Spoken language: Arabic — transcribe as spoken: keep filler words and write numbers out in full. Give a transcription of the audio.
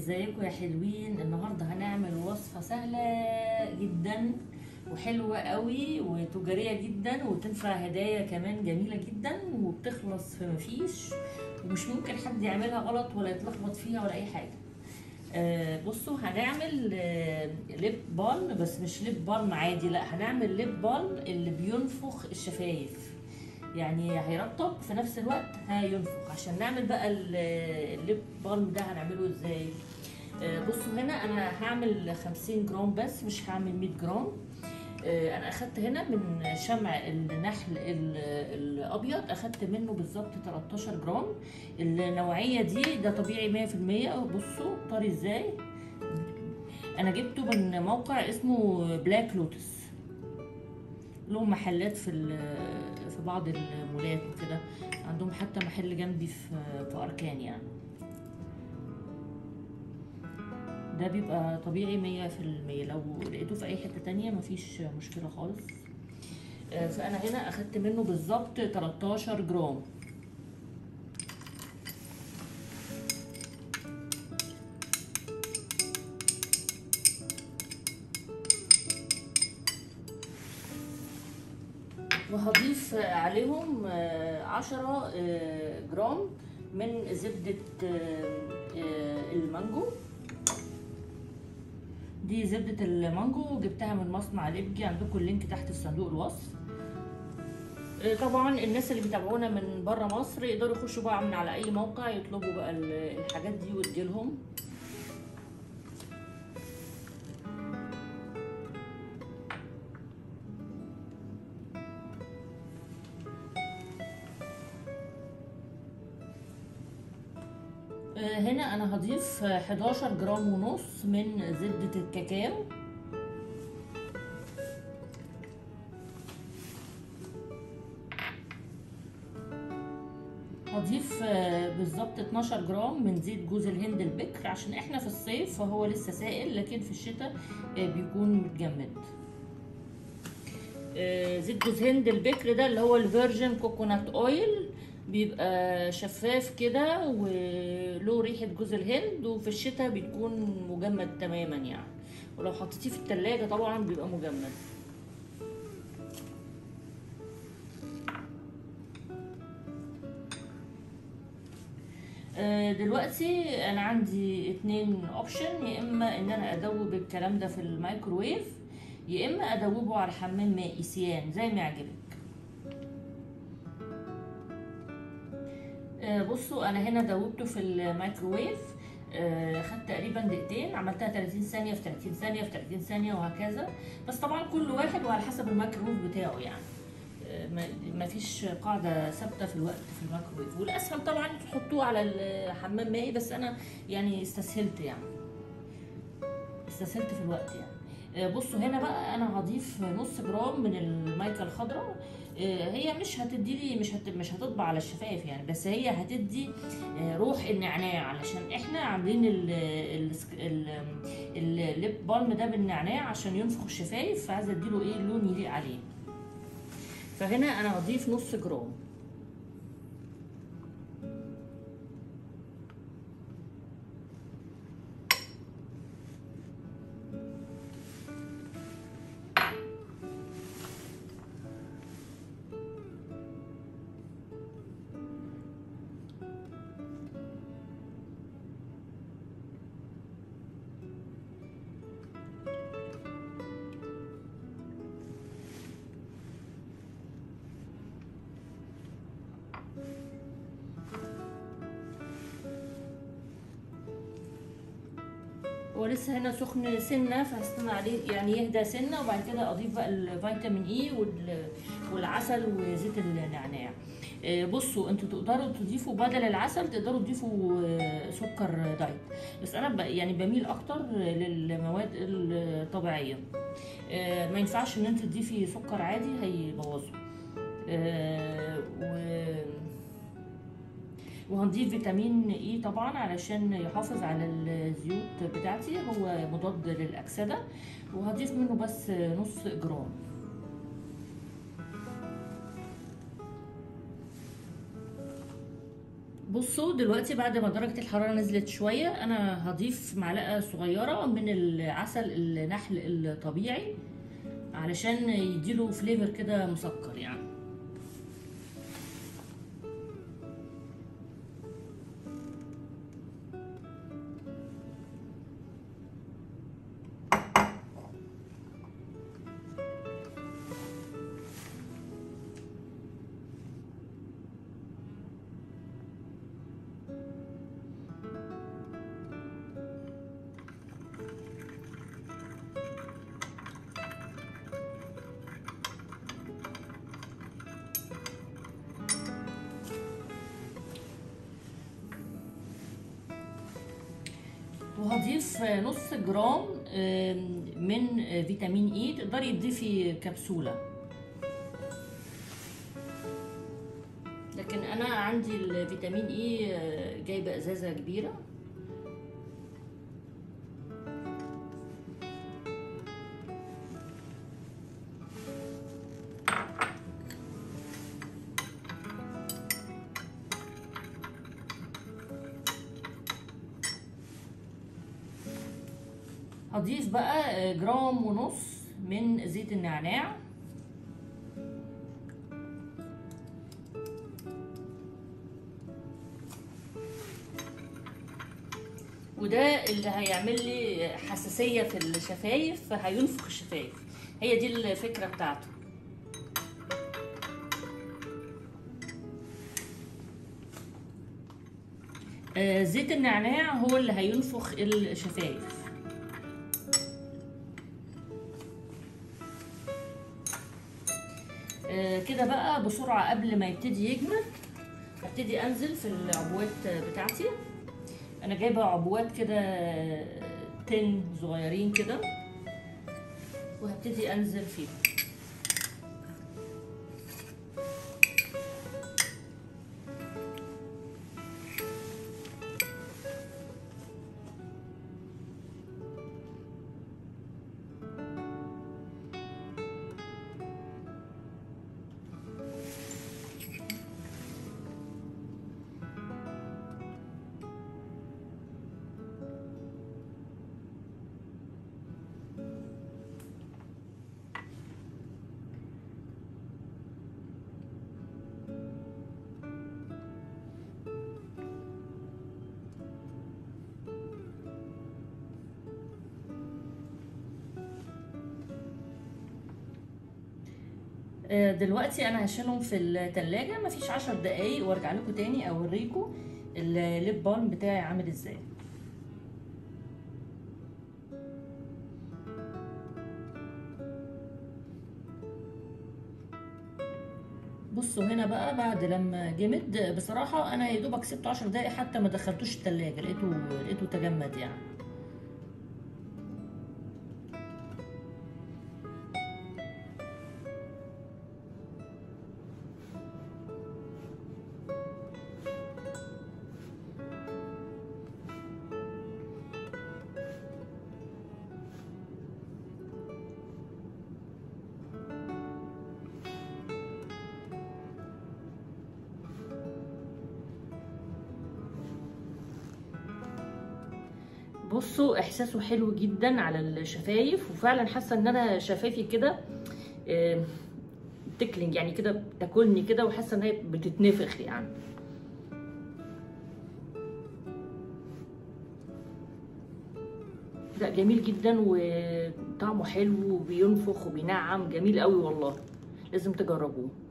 ازيكم يا حلوين؟ النهارده هنعمل وصفه سهله جدا وحلوه قوي وتجاريه جدا وتنفع هدايا كمان جميله جدا وبتخلص في مفيش، ومش ممكن حد يعملها غلط ولا يتلخبط فيها ولا اي حاجه. آه بصوا، هنعمل آه ليب بالم، بس مش ليب بالم عادي، لا هنعمل ليب بالم اللي بينفخ الشفايف، يعني هيرطب في نفس الوقت هينفخ. عشان نعمل بقى الليب بالم ده هنعمله ازاي؟ آه بصوا، هنا انا هعمل خمسين جرام بس، مش هعمل مية جرام. آه انا اخدت هنا من شمع النحل الابيض، اخدت منه بالظبط تلتاشر جرام. النوعيه دي ده طبيعي مية في المية. بصوا طري ازاي، انا جبته من موقع اسمه بلاك لوتس، لهم محلات في في بعض المولات وكده، عندهم حتى محل جنبي في في اركان يعني. ده بيبقى طبيعي مية في المية، لو لقيته في اي حته تانية مفيش مشكله خالص. فانا هنا اخدت منه بالظبط تلتاشر جرام. وهضيف عليهم عشرة جرام من زبدة المانجو. دي زبدة المانجو جبتها من مصنع ليبجي، عندكم اللينك تحت في صندوق الوصف. طبعا الناس اللي بيتابعونا من بره مصر يقدروا يخشوا بقى من على اي موقع يطلبوا بقى الحاجات دي وتجيلهم. هنا انا هضيف حداشر جرام ونص من زبدة الكاكاو. هضيف بالظبط اتناشر جرام من زيت جوز الهند البكر، عشان احنا في الصيف فهو لسه سائل، لكن في الشتاء بيكون متجمد. زيت جوز هند البكر ده اللي هو الفيرجن كوكونات اويل، بيبقى شفاف كده وله ريحة جوز الهند، وفي الشتاء بيكون مجمد تماما يعني، ولو حطيتيه في التلاجة طبعا بيبقى مجمد. دلوقتي انا عندي اتنين اوبشن، يا اما ان انا ادوب الكلام ده في الميكروويف، يا اما ادوبه على حمام مائي سيان زي ما يعجبك. بصوا انا هنا دوبته في الميكروويف، خدت تقريبا دقيقتين، عملتها تلاتين ثانيه في تلاتين ثانيه في تلاتين ثانيه وهكذا، بس طبعا كل واحد وعلى حسب الميكروويف بتاعه يعني، ما فيش قاعده ثابته في الوقت في الميكروويف. والاسهل طبعا تحطوه على الحمام مائي، بس انا يعني استسهلت يعني استسهلت في الوقت يعني. بصوا هنا بقى انا هضيف نص جرام من المايكا الخضراء. هي مش هتدي لي مش هت مش هتطبع على الشفايف يعني، بس هي هتدي روح النعناع، علشان احنا عاملين الليب بالم ده بالنعناع عشان ينفخ الشفايف، فعايزه اديله ايه لون يليق عليه. فهنا انا هضيف نص جرام. هو لسه هنا سخن سنه، فهستنى عليه يعني يهدى سنه، وبعد كده اضيف بقى الفيتامين اي والعسل وزيت النعناع. بصوا انتوا تقدروا تضيفوا بدل العسل، تقدروا تضيفوا سكر دايت، بس انا يعني بميل اكتر للمواد الطبيعيه. ما ينفعش ان انت تضيفي سكر عادي، هيبوظه. وهنضيف فيتامين اي طبعا علشان يحافظ على الزيوت بتاعتي، هو مضاد للاكسده، وهضيف منه بس نص جرام. بصوا دلوقتي بعد ما درجة الحرارة نزلت شوية، انا هضيف معلقة صغيرة من العسل النحل الطبيعي علشان يديله فليفر كده مسكر يعني. وهضيف نص جرام من فيتامين اي، تقدري تضيفي كبسولة، لكن انا عندي الفيتامين اي جايبة ازازة كبيرة. هضيف بقى جرام ونص من زيت النعناع، وده اللي هيعمل لي حساسية في الشفايف، فهينفخ الشفايف، هي دي الفكرة بتاعته. زيت النعناع هو اللي هينفخ الشفايف. كده بقى بسرعة قبل ما يبتدي يجمد هبتدي انزل في العبوات بتاعتي. انا جايبة عبوات كده تن صغيرين كده، وهبتدي انزل فيهم. دلوقتي انا هشيلهم في التلاجة مفيش عشر دقايق وارجع لكم تاني اوريكم الليب بالم بتاعي عامل ازاي. بصوا هنا بقى بعد لما جمد بصراحة انا يا دوبك سبته عشر دقايق، حتى ما دخلتوش التلاجة، لقيته لقيته تجمد يعني. بصوا احساسه حلو جدا على الشفايف، وفعلا حاسه ان انا شفايفي كده تكلينج يعني كده، بتاكلني كده، وحاسه ان هي بتتنفخ يعني. لا جميل جدا وطعمه حلو وبينفخ وبينعم، جميل قوي والله، لازم تجربوه.